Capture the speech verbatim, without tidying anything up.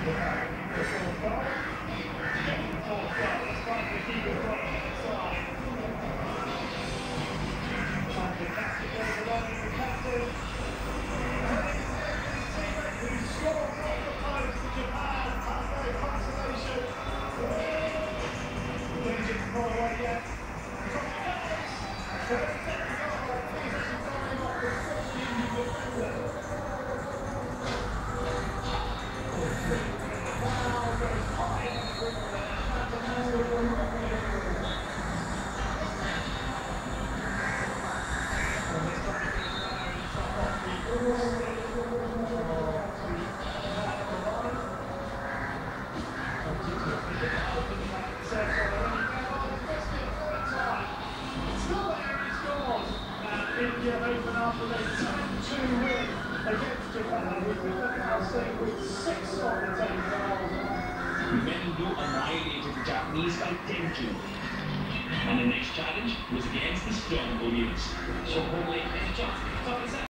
India open after they ten two win against Japan with six on the table. Mendo annihilated the Japanese by ten two. And the next challenge was against the strong Koreans. So home late, top